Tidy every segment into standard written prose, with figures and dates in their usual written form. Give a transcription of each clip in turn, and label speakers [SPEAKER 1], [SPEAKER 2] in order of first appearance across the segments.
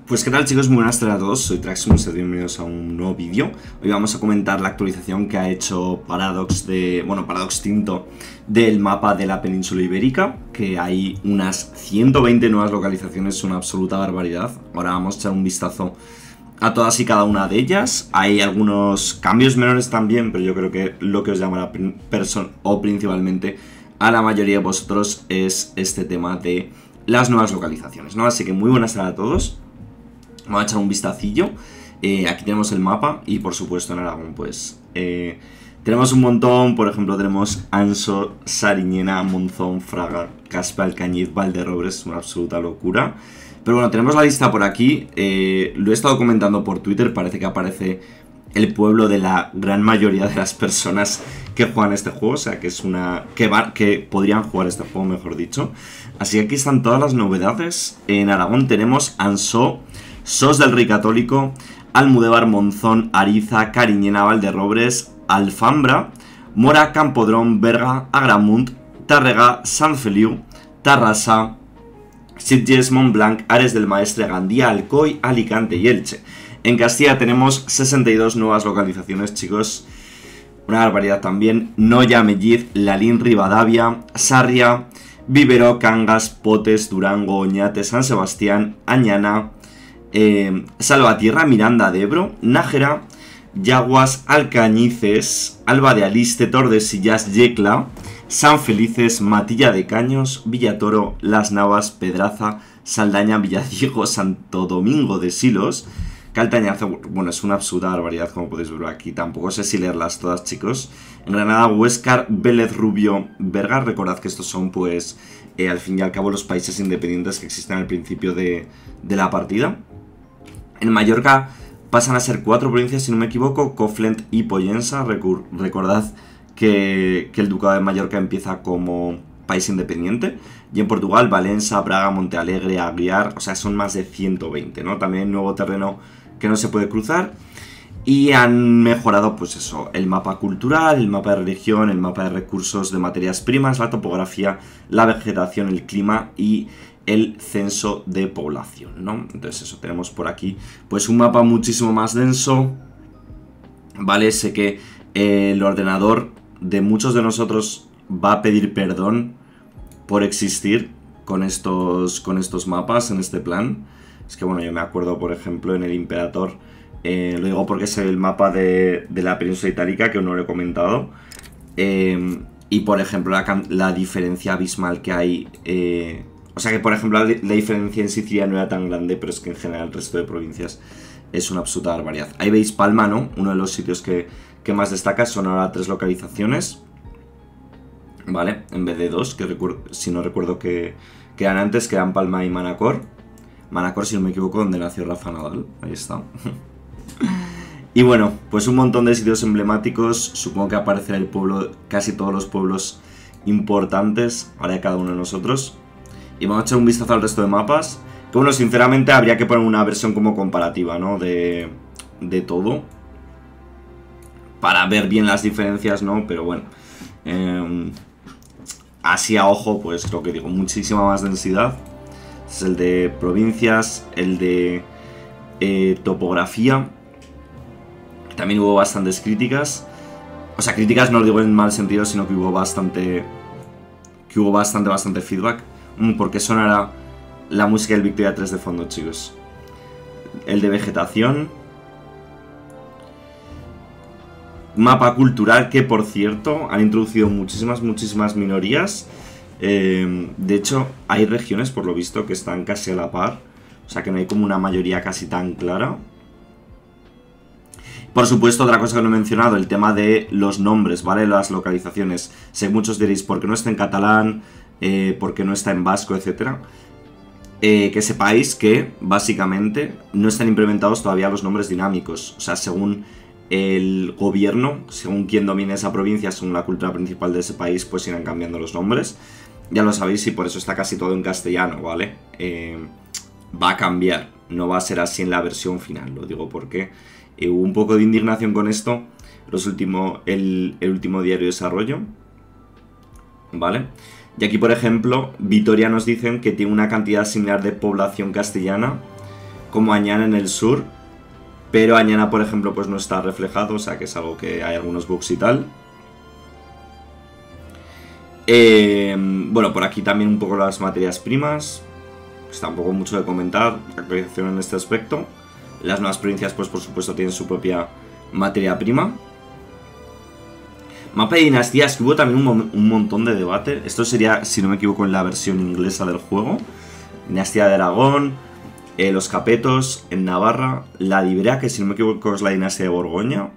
[SPEAKER 1] Pues qué tal, chicos, muy buenas tardes a todos, soy Traximus y bienvenidos a un nuevo vídeo. Hoy vamos a comentar la actualización que ha hecho Paradox Paradox Tinto del mapa de la península ibérica, que hay unas 120 nuevas localizaciones, una absoluta barbaridad. Ahora vamos a echar un vistazo a todas y cada una de ellas. Hay algunos cambios menores también, pero yo creo que lo que os llamará principalmente a la mayoría de vosotros es este tema de las nuevas localizaciones, ¿no? Así que muy buenas tardes a todos. Vamos a echar un vistacillo. Aquí tenemos el mapa y por supuesto en Aragón pues tenemos un montón. Por ejemplo tenemos Anso, Sariñena, Monzón, Fraga, Caspe, Alcañiz, Valderrobres, una absoluta locura. Pero bueno, tenemos la lista por aquí. Lo he estado comentando por Twitter, parece que aparece el pueblo de la gran mayoría de las personas que juegan este juego, o sea que es que podrían jugar este juego, mejor dicho. Así que aquí están todas las novedades. En Aragón tenemos Ansó, Sos del Rey Católico, Almudévar, Monzón, Ariza, Cariñena, Valderrobres, Alfambra, Mora, Campodrón, Berga, Agramunt, Tàrrega, Sant Feliu, Tarrasa, Sitges, Montblanc, Ares del Maestre, Gandía, Alcoy, Alicante y Elche. En Castilla tenemos 62 nuevas localizaciones, chicos. Una barbaridad también. Noya, Melliz, Lalín, Rivadavia, Sarria, Vivero, Cangas, Potes, Durango, Oñate, San Sebastián, Añana, Salvatierra, Miranda de Ebro, Nájera, Yaguas, Alcañices, Alba de Aliste, Tordesillas, Yecla, San Felices, Matilla de Caños, Villatoro, Las Navas, Pedraza, Saldaña, Villadiego, Santo Domingo de Silos, Caltañazo. Bueno, es una absoluta barbaridad, como podéis ver aquí. Tampoco sé si leerlas todas, chicos. En Granada, Huéscar, Vélez, Rubio, Berga. Recordad que estos son, pues, al fin y al cabo, los países independientes que existen al principio de la partida. En Mallorca pasan a ser 4 provincias, si no me equivoco, Coflent y Pollensa. Recordad que el Ducado de Mallorca empieza como país independiente. Y en Portugal, Valencia, Braga, Montealegre, Aguiar, o sea, son más de 120, ¿no? También nuevo terreno que no se puede cruzar. Y han mejorado, pues eso, el mapa cultural, el mapa de religión, el mapa de recursos de materias primas, la topografía, la vegetación, el clima y el censo de población, ¿no? Entonces eso, tenemos por aquí pues un mapa muchísimo más denso, ¿vale? Sé que el ordenador de muchos de nosotros va a pedir perdón por existir con estos mapas en este plan. Es que bueno, yo me acuerdo, por ejemplo, en el Imperator, lo digo porque es el mapa de la península itálica, que no lo he comentado, y por ejemplo la diferencia abismal que hay. O sea que, por ejemplo, la diferencia en Sicilia no era tan grande, pero es que en general el resto de provincias es una absoluta barbaridad. Ahí veis Palma, ¿no? Uno de los sitios que más destaca. Son ahora 3 localizaciones, ¿vale? En vez de 2, que si no recuerdo que eran antes, que eran Palma y Manacor. Manacor, si no me equivoco, donde nació Rafa Nadal. Ahí está. Y bueno, pues un montón de sitios emblemáticos. Supongo que aparecerá el pueblo, casi todos los pueblos importantes, ahora de cada uno de nosotros. Y vamos a echar un vistazo al resto de mapas. Que bueno, sinceramente habría que poner una versión como comparativa, ¿no? De todo. Para ver bien las diferencias, ¿no? Pero bueno. Así a ojo, pues lo que digo, muchísima más densidad. Es el de provincias, el de topografía. También hubo bastantes críticas. O sea, críticas no lo digo en mal sentido, sino que hubo bastante feedback. ¿Por qué sonará la música del Victoria 3 de fondo, chicos? El de vegetación. Mapa cultural, que por cierto han introducido muchísimas minorías. De hecho, hay regiones, por lo visto, que están casi a la par. O sea que no hay como una mayoría casi tan clara. Por supuesto, otra cosa que no he mencionado, el tema de los nombres, ¿vale? Las localizaciones. Sé que muchos diréis, ¿por qué no está en catalán? ¿Por qué no está en vasco, etcétera? Que sepáis que, básicamente, no están implementados todavía los nombres dinámicos. O sea, según el gobierno, según quien domine esa provincia, según la cultura principal de ese país, pues irán cambiando los nombres. Ya lo sabéis y por eso está casi todo en castellano, ¿vale? Va a cambiar, no va a ser así en la versión final, lo digo porque hubo un poco de indignación con esto el último diario de desarrollo, ¿vale? Y aquí, por ejemplo, Vitoria nos dicen que tiene una cantidad similar de población castellana como Añana en el sur, pero Añana, por ejemplo, pues no está reflejado, o sea que es algo que hay algunos bugs y tal. Bueno, por aquí también un poco las materias primas, pues tampoco mucho de comentar, actualización en este aspecto. Las nuevas provincias, pues por supuesto, tienen su propia materia prima. Mapa de dinastías, que hubo también un montón de debate. Esto sería, si no me equivoco, en la versión inglesa del juego. Dinastía de Aragón, los Capetos en Navarra, la de Iberia, que si no me equivoco es la dinastía de Borgoña.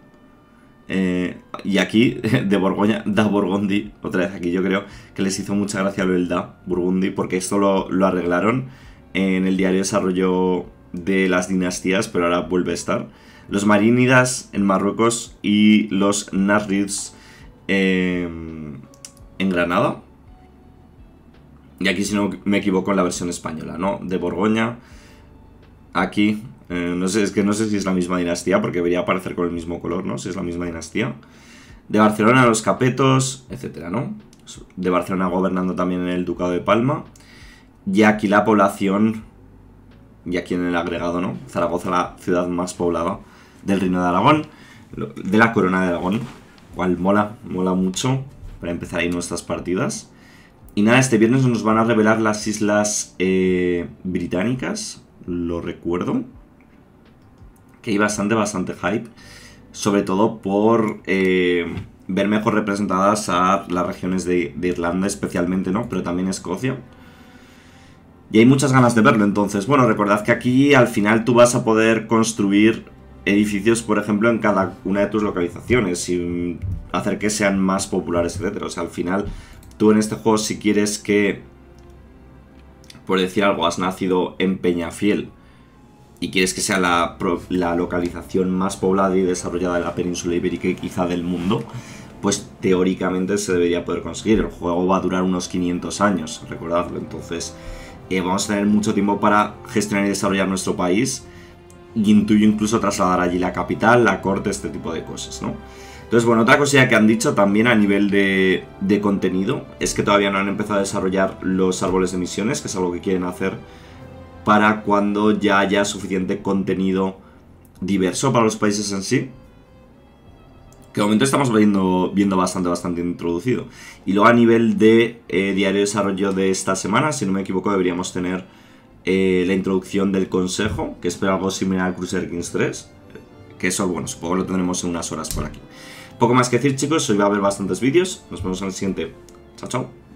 [SPEAKER 1] Y aquí, de Borgoña, da Burgundy, otra vez aquí yo creo que les hizo mucha gracia lo del da Burgundy, porque esto lo arreglaron en el diario de desarrollo de las dinastías, pero ahora vuelve a estar. Los Marínidas en Marruecos y los Nasrids en Granada. Y aquí, si no me equivoco, en la versión española, ¿no? De Borgoña. Aquí, no sé, es que no sé si es la misma dinastía, porque debería aparecer con el mismo color, ¿no? Si es la misma dinastía. De Barcelona, los Capetos, etcétera, ¿no? De Barcelona gobernando también en el Ducado de Palma. Y aquí la población, y aquí en el agregado, ¿no? Zaragoza, la ciudad más poblada del Reino de Aragón, de la Corona de Aragón, cual mola mucho para empezar ahí nuestras partidas. Y nada, este viernes nos van a revelar las islas británicas, lo recuerdo, que hay bastante hype, sobre todo por ver mejor representadas a las regiones de Irlanda especialmente, ¿no? Pero también Escocia. Y hay muchas ganas de verlo, entonces, bueno, recordad que aquí al final tú vas a poder construir edificios, por ejemplo, en cada una de tus localizaciones y hacer que sean más populares, etcétera. O sea, al final, tú en este juego, si quieres que, por decir algo, has nacido en Peñafiel y quieres que sea la localización más poblada y desarrollada de la península ibérica y quizá del mundo, pues teóricamente se debería poder conseguir. El juego va a durar unos 500 años, recordadlo, entonces vamos a tener mucho tiempo para gestionar y desarrollar nuestro país, y intuyo incluso trasladar allí la capital, la corte, este tipo de cosas, ¿no? Entonces, bueno, otra cosilla que han dicho también a nivel de contenido es que todavía no han empezado a desarrollar los árboles de misiones, que es algo que quieren hacer para cuando ya haya suficiente contenido diverso para los países en sí, que de momento estamos viendo bastante introducido. Y luego a nivel de diario de desarrollo de esta semana, si no me equivoco, deberíamos tener la introducción del consejo, que espero algo similar al Crusader Kings 3, que eso, bueno, supongo que lo tendremos en unas horas por aquí. Poco más que decir, chicos, hoy va a haber bastantes vídeos, nos vemos en el siguiente. Chao, chao.